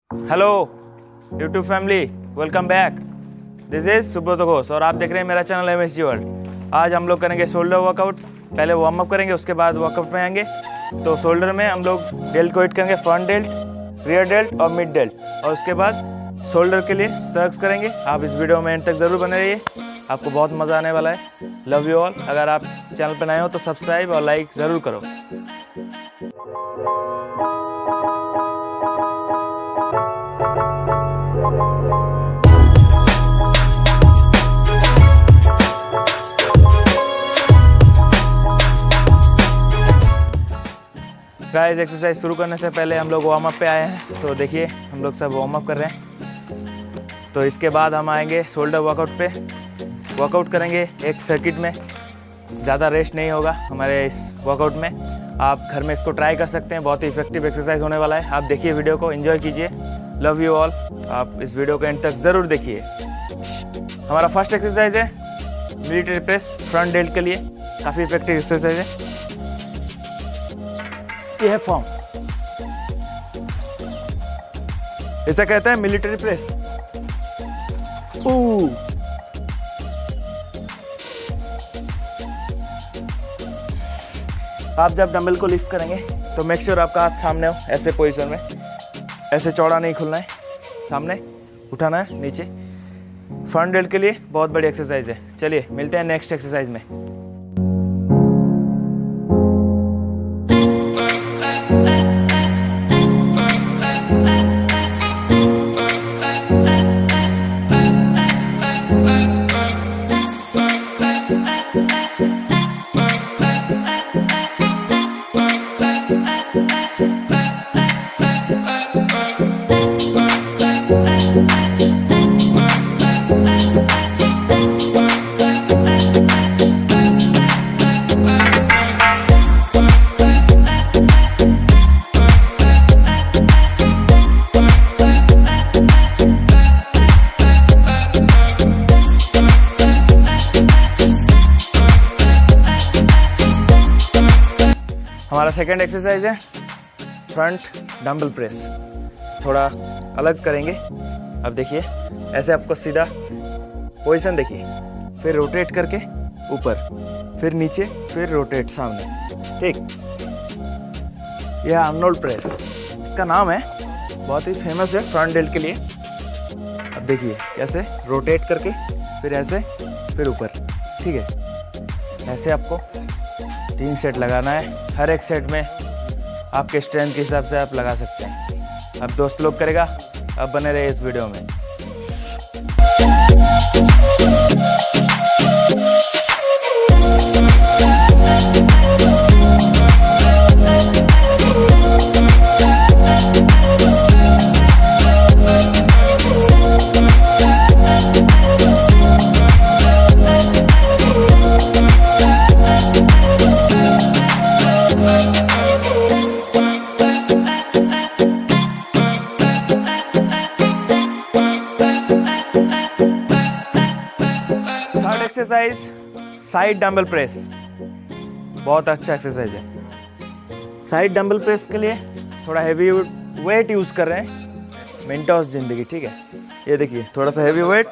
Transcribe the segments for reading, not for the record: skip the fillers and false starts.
Hello YouTube family, welcome back. This is Subrata Ghosh और आप देख रहे हैं मेरा चैनल MSG वर्ल्ड। आज हम लोग करेंगे शोल्डर वर्कआउट। पहले वार्म अप करेंगे, उसके बाद वर्कआउट में आएंगे। तो शोल्डर में हम लोग डेल्ट को हिट करेंगे, फ्रंट डेल्ट, रियर डेल्ट और मिड डेल्ट, और उसके बाद शोल्डर के लिए स्ट्रक्स करेंगे। आप इस वीडियो में एंड तक ज़रूर बने रहिए, आपको बहुत मज़ा आने वाला है। Love you all. अगर आप चैनल पर नए हो तो सब्सक्राइब और लाइक ज़रूर करो। गाइस, एक्सरसाइज शुरू करने से पहले हम लोग वार्म अप पे आए हैं। तो देखिए हम लोग सब वार्म अप कर रहे हैं। तो इसके बाद हम आएंगे शोल्डर वर्कआउट पे। वर्कआउट करेंगे एक सर्किट में, ज़्यादा रेस्ट नहीं होगा हमारे इस वर्कआउट में। आप घर में इसको ट्राई कर सकते हैं, बहुत ही इफेक्टिव एक्सरसाइज होने वाला है। आप देखिए वीडियो को, एंजॉय कीजिए। Love you all. आप इस वीडियो को एंड तक ज़रूर देखिए। हमारा फर्स्ट एक्सरसाइज है मिलिट्री प्रेस फ्रंट डेल्ट के लिए। काफ़ी इफेक्टिव एक्सरसाइज है। ये है फॉर्म, इसे कहते हैं मिलिट्री प्रेस। आप जब डंबल को लिफ्ट करेंगे तो मेक श्योर आपका हाथ सामने हो, ऐसे पोजीशन में। ऐसे चौड़ा नहीं खुलना है, सामने उठाना है नीचे। फ्रंट डेल्ट के लिए बहुत बड़ी एक्सरसाइज है। चलिए मिलते हैं नेक्स्ट एक्सरसाइज में। हमारा सेकेंड एक्सरसाइज है फ्रंट डंबल प्रेस। थोड़ा अलग करेंगे। अब देखिए, ऐसे आपको सीधा पोजीशन देखिए, फिर रोटेट करके ऊपर, फिर नीचे, फिर रोटेट सामने। ठीक, यह आर्नोल्ड प्रेस इसका नाम है, बहुत ही फेमस है फ्रंट डेल्ट के लिए। अब देखिए कैसे रोटेट करके, फिर ऐसे, फिर ऊपर। ठीक है, ऐसे आपको 3 सेट लगाना है। हर एक सेट में आपके स्ट्रेंथ के हिसाब से आप लगा सकते हैं। अब दोस्त लोग करेगा, अब बने रहे इस वीडियो में। Third exercise side dumbbell press. बहुत अच्छा एक्सरसाइज है। साइड डंबल प्रेस के लिए थोड़ा हैवी वेट यूज कर रहे हैं, मेंटोस जिंदगी। ठीक है, ये देखिए थोड़ा सा हैवी वेट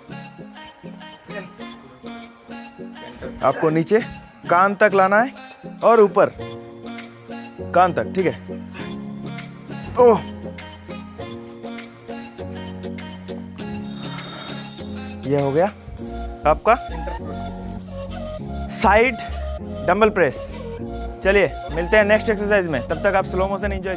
आपको नीचे कान तक लाना है और ऊपर कान तक। ठीक है, ओह, ये हो गया आपका साइड डंबल प्रेस। चलिए मिलते हैं नेक्स्ट एक्सरसाइज में, तब तक आप स्लो मोशन एंजॉय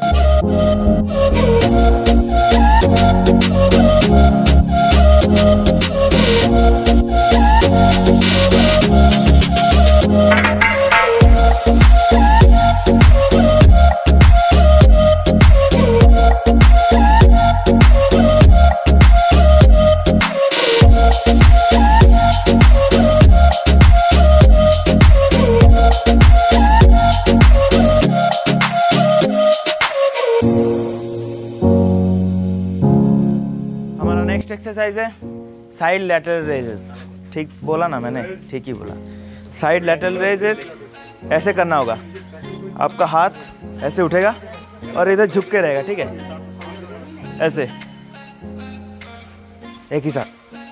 एक्सरसाइज है साइड लैटरल रेजेस। ठीक बोला ना मैंने? ठीक ही बोला। साइड लैटरल रेजेस ऐसे करना होगा। आपका हाथ ऐसे उठेगा और इधर झुक के रहेगा। ठीक है, ऐसे एक ही साथ।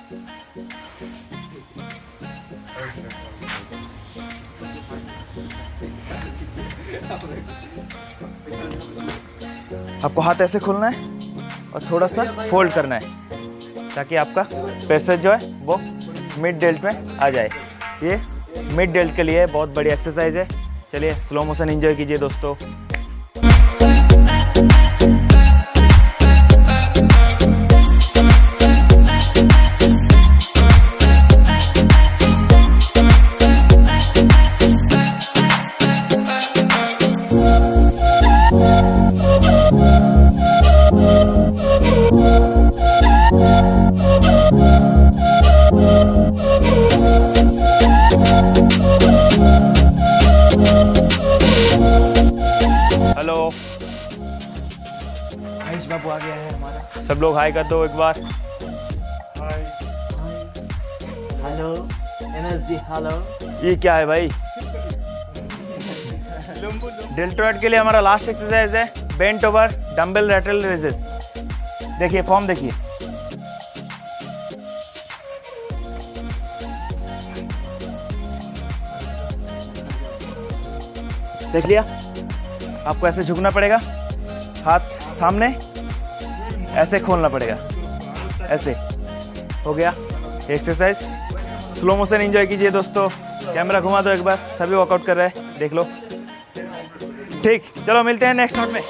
आपको हाथ ऐसे खोलना है और थोड़ा सा फोल्ड करना है ताकि आपका प्रेशर जो है वो मिड डेल्ट में आ जाए। ये मिड डेल्ट के लिए बहुत बड़ी एक्सरसाइज है। चलिए स्लो मोशन एंजॉय कीजिए दोस्तों। हेलो, आयुष बाबू आ गया है हमारा। सब लोग हाय कर दो एक बार। Hello energy. हेलो, ये क्या है भाई? डेल्टोइड के लिए हमारा लास्ट एक्सरसाइज है bent over dumbbell lateral raises. देखिए फॉर्म देखिए। देख लिया? आपको ऐसे झुकना पड़ेगा, हाथ सामने, ऐसे खोलना पड़ेगा, ऐसे। हो गया एक्सरसाइज। स्लो मोशन एंजॉय कीजिए दोस्तों। कैमरा घुमा दो एक बार। सभी वर्कआउट कर रहे हैं, देख लो। ठीक, चलो मिलते हैं नेक्स्ट नोट में।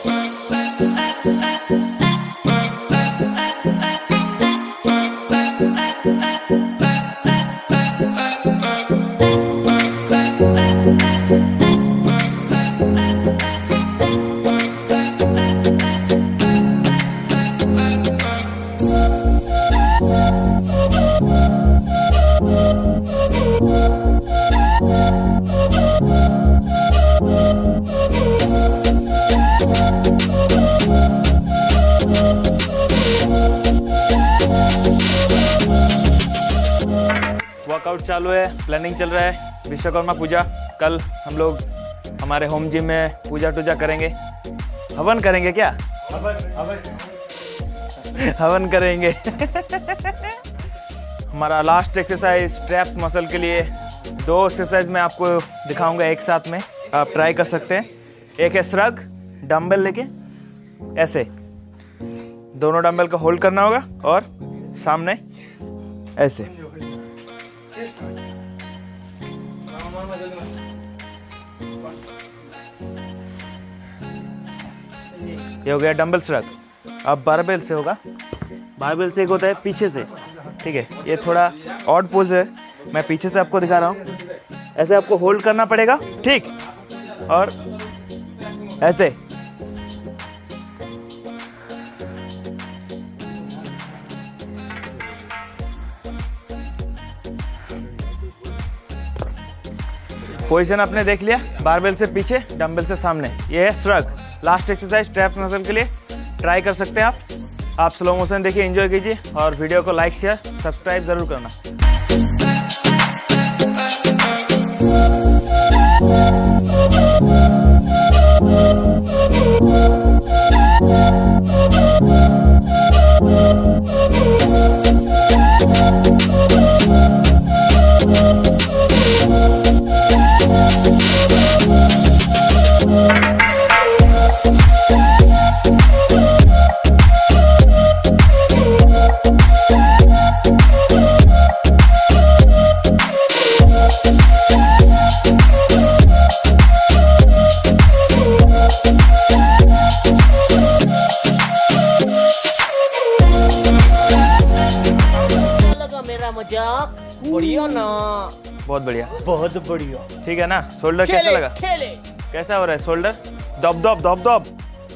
वर्कआउट चालू है, प्लानिंग चल रहा है। विश्वकर्मा पूजा कल हम लोग हमारे होम जिम में पूजा टूजा करेंगे। हवन करेंगे क्या? हवन करेंगे। हमारा लास्ट एक्सरसाइज ट्रैप मसल के लिए 2 एक्सरसाइज मैं आपको दिखाऊंगा एक साथ में, आप ट्राई कर सकते हैं। एक है श्रग, डंबल लेके ऐसे दोनों डंबल को होल्ड करना होगा और सामने ऐसे। ये हो गया डंबल श्रग। अब बारबेल से होगा। बारबेल से एक होता है पीछे से, ठीक है? ये थोड़ा ऑड पोज है, मैं पीछे से आपको दिखा रहा हूँ। ऐसे आपको होल्ड करना पड़ेगा, ठीक? और ऐसे पोजीशन आपने देख लिया। बारबेल से पीछे, डंबल से सामने। ये है shrug. Last exercise trap muscle के लिए ट्राई कर सकते हैं आप स्लो मोशन देखिए, एंजॉय कीजिए और वीडियो को लाइक शेयर सब्सक्राइब जरूर करना। मजाक बढ़िया ना? बहुत बढ़िया, बहुत बढ़िया। ठीक है ना? शोल्डर कैसा लगा? कैसा हो रहा है शोल्डर? दब दब दब दब।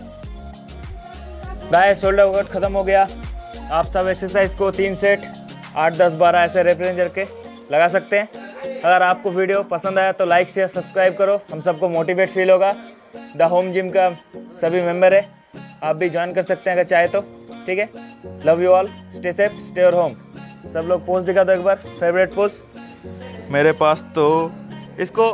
गाइस शोल्डर वर्कआउट खत्म हो गया। आप सब एक्सरसाइज को 3 सेट 8, 10, 12 ऐसे रिप्रेजेंट करके लगा सकते हैं। अगर आपको वीडियो पसंद आया तो लाइक शेयर सब्सक्राइब करो, हम सबको मोटिवेट फील होगा। द होम जिम का सभी मेंबर है, आप भी ज्वाइन कर सकते हैं अगर चाहे तो, ठीक है? Love you all, stay safe, stay your home. सब लोग पोज दिखा दो एक बार, फेवरेट पोज। मेरे पास तो इसको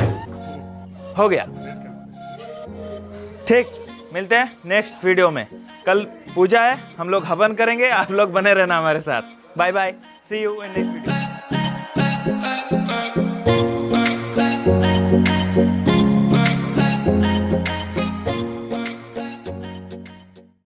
हो गया। ठीक, मिलते हैं नेक्स्ट वीडियो में। कल पूजा है, हम लोग हवन करेंगे, आप लोग बने रहना हमारे साथ। Bye bye, see you in next video.